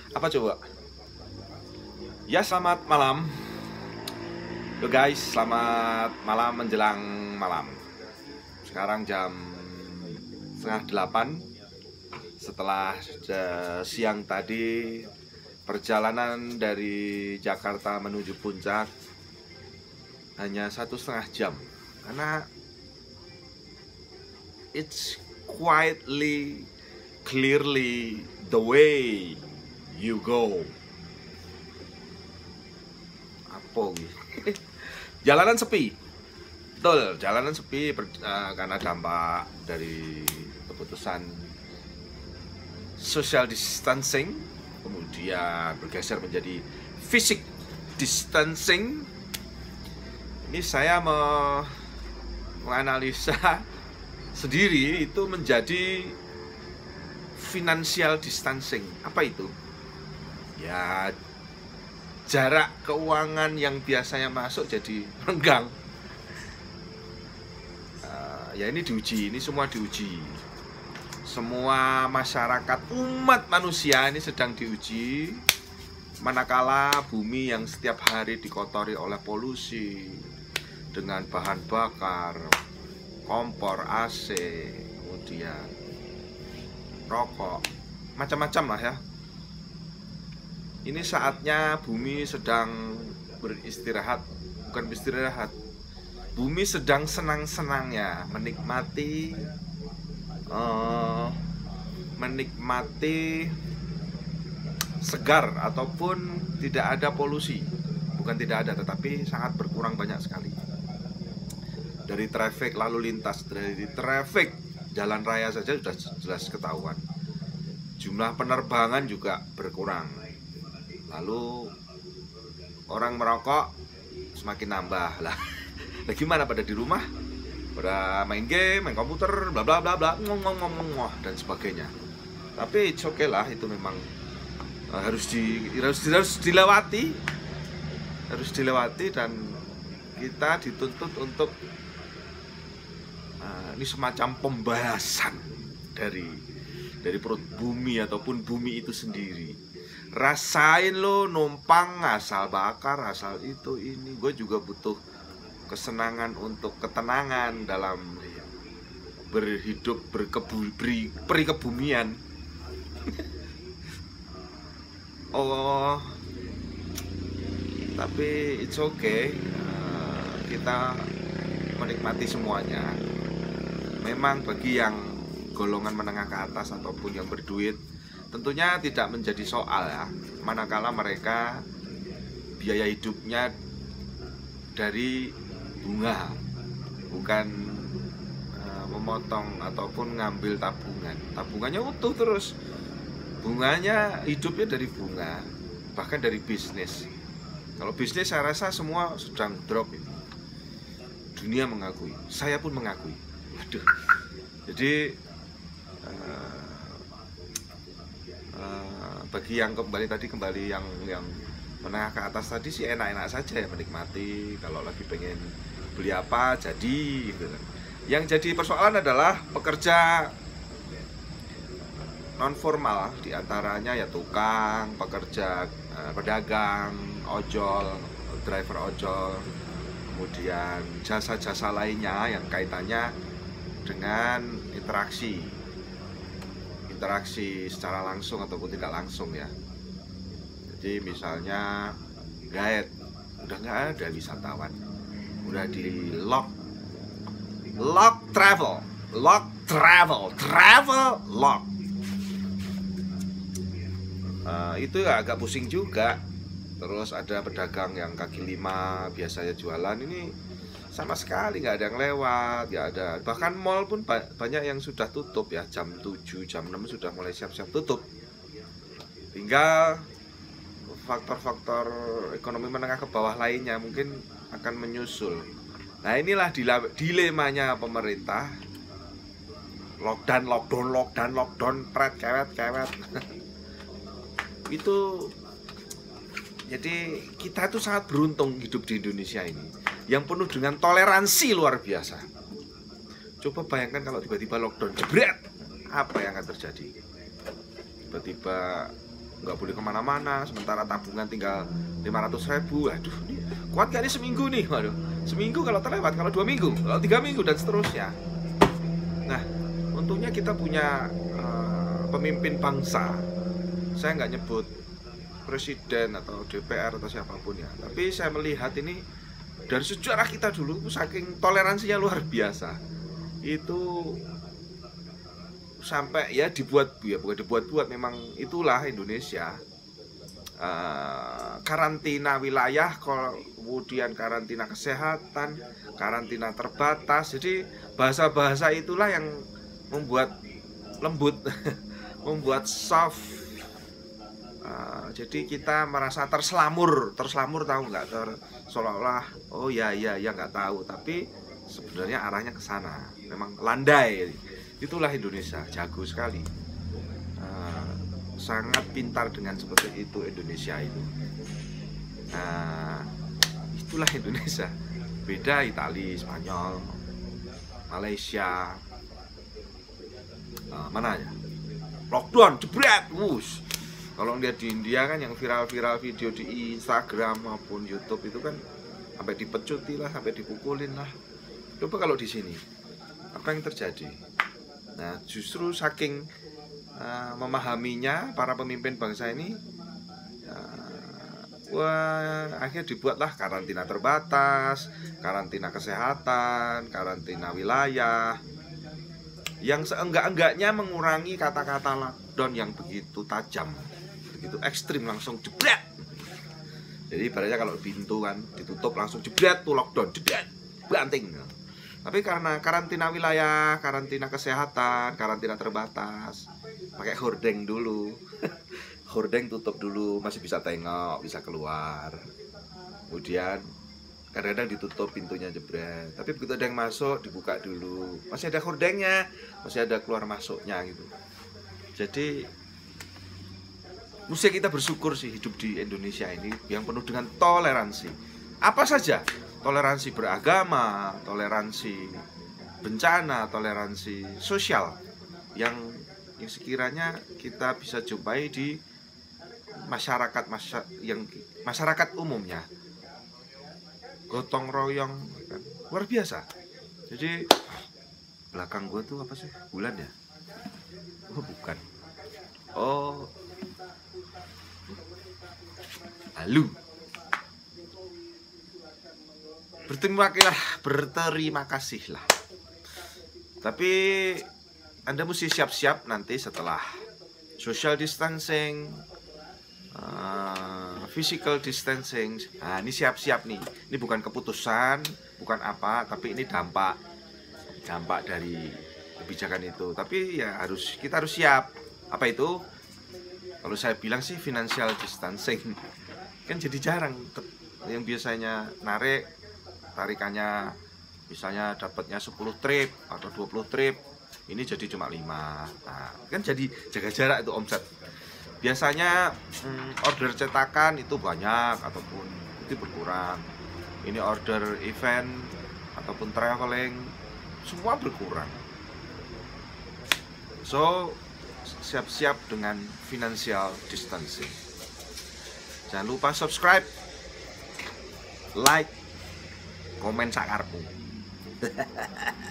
Apa coba? Ya, selamat malam. Yo guys, selamat malam menjelang malam. Sekarang jam setengah 8. Setelah siang tadi perjalanan dari Jakarta menuju Puncak hanya 1,5 jam. Karena it's quietly, clearly the way you go. Apa gitu? Jalanan sepi. Betul, jalanan sepi karena dampak dari keputusan social distancing, kemudian bergeser menjadi physical distancing. Ini saya menganalisa sendiri itu menjadi financial distancing. Apa itu? Ya, jarak keuangan yang biasanya masuk jadi renggang. Ya ini diuji, ini semua diuji. Semua masyarakat, umat manusia ini sedang diuji. Manakala bumi yang setiap hari dikotori oleh polusi dengan bahan bakar, kompor, AC, kemudian rokok, macam-macam lah ya. Ini saatnya bumi sedang beristirahat, bukan beristirahat. Bumi sedang senang-senangnya menikmati segar ataupun tidak ada polusi. Bukan tidak ada, tetapi sangat berkurang banyak sekali. Dari traffic lalu lintas, dari traffic jalan raya saja sudah jelas ketahuan. Jumlah penerbangan juga berkurang. Lalu orang merokok semakin nambah lah. Nah, gimana pada di rumah? Pada main game, main komputer, bla bla bla bla, ngomong dan sebagainya. Tapi it's okay lah, itu memang harus dilewati. Harus dilewati dan kita dituntut untuk ini semacam pembahasan dari perut bumi ataupun bumi itu sendiri. Rasain lo numpang asal bakar, asal itu ini. Gue juga butuh kesenangan untuk ketenangan dalam berhidup perikebumian. Oh, tapi it's okay. Kita menikmati semuanya. Memang bagi yang golongan menengah ke atas ataupun yang berduit, tentunya tidak menjadi soal ya, manakala mereka biaya hidupnya dari bunga, bukan memotong ataupun ngambil tabungan. Tabungannya utuh terus, bunganya hidupnya dari bunga, bahkan dari bisnis. Kalau bisnis saya rasa semua sedang drop ini. Dunia mengakui, saya pun mengakui. Aduh, jadi bagi yang kembali yang menengah ke atas tadi sih enak-enak saja ya, menikmati. Kalau lagi pengen beli apa jadi gitu kan. Yang jadi persoalan adalah pekerja non formal, diantaranya ya tukang, pekerja pedagang, ojol, driver ojol, kemudian jasa-jasa lainnya yang kaitannya dengan interaksi secara langsung ataupun tidak langsung ya. Jadi misalnya guide, udah nggak ada wisatawan, udah di lock travel lock. Itu ya agak pusing juga. Terus ada pedagang yang kaki lima biasanya jualan, ini sama sekali nggak ada yang lewat, nggak ada. Bahkan mall pun banyak yang sudah tutup ya, jam 7, jam 6 sudah mulai siap-siap tutup. Tinggal faktor-faktor ekonomi menengah ke bawah lainnya mungkin akan menyusul. Nah, inilah dilemanya pemerintah. Lockdown, kewet. Itu jadi kita tuh sangat beruntung hidup di Indonesia ini, yang penuh dengan toleransi luar biasa. Coba bayangkan kalau tiba-tiba lockdown, jebret, apa yang akan terjadi? Tiba-tiba nggak boleh kemana-mana, sementara tabungan tinggal 500.000. Aduh, ini kuat gak nih seminggu nih? Waduh, seminggu kalau terlewat, kalau 2 minggu, kalau 3 minggu dan seterusnya. Nah, untungnya kita punya pemimpin bangsa. Saya nggak nyebut presiden atau DPR atau siapapun ya, tapi saya melihat ini dari sejarah kita dulu, saking toleransinya luar biasa. Itu sampai ya dibuat, ya bukan dibuat-buat, memang itulah Indonesia. Karantina wilayah, kemudian karantina kesehatan, karantina terbatas. Jadi bahasa-bahasa itulah yang membuat lembut membuat soft. Jadi kita merasa terselamur tahu nggak, seolah-olah oh ya nggak tahu, tapi sebenarnya arahnya ke sana. Memang landai. Itulah Indonesia, jago sekali, sangat pintar dengan seperti itu Indonesia itu. Itulah Indonesia. Beda Italia, Spanyol, Malaysia, mana ya? Lockdown, jebret, wush. Kalau lihat di India kan yang viral-viral video di Instagram maupun YouTube itu kan sampai dipecuti lah, sampai dipukulin lah. Coba kalau di sini, apa yang terjadi? Nah, justru saking memahaminya para pemimpin bangsa ini, akhirnya dibuatlah karantina terbatas, karantina kesehatan, karantina wilayah, yang seenggak-enggaknya mengurangi kata-kata lockdown yang begitu tajam, begitu ekstrim, langsung jebret. Jadi ibaratnya kalau pintu kan ditutup langsung jebret tuh lockdown, jebret, banting. Tapi karena karantina wilayah, karantina kesehatan, karantina terbatas, pakai hordeng dulu. Hordeng tutup dulu, masih bisa tengok, bisa keluar. Kemudian kadang-kadang ditutup pintunya jebret. Tapi begitu ada yang masuk, dibuka dulu. Masih ada hordengnya, masih ada keluar masuknya gitu. Jadi mesti kita bersyukur sih hidup di Indonesia ini yang penuh dengan toleransi. Apa saja? Toleransi beragama, toleransi bencana, toleransi sosial yang sekiranya kita bisa jumpai di masyarakat umumnya. Gotong royong kan? Luar biasa. Jadi belakang gua tuh apa sih? Bulan ya? Oh bukan. Oh, halu. Berterima kasih lah. Tapi Anda mesti siap-siap nanti setelah social distancing, physical distancing. Nah, ini siap-siap nih. Ini bukan keputusan, bukan apa, tapi ini dampak dari kebijakan itu. Tapi ya kita harus siap. Apa itu? Kalau saya bilang sih financial distancing. Kan jadi jarang. Yang biasanya tarikannya misalnya dapatnya 10 trip atau 20 trip, ini jadi cuma 5. Nah, kan jadi jaga jarak itu omset. Biasanya order cetakan itu banyak ataupun itu berkurang. Ini order event ataupun traveling semua berkurang. So, siap-siap dengan financial distancing. Jangan lupa subscribe, like, komen sakarmu.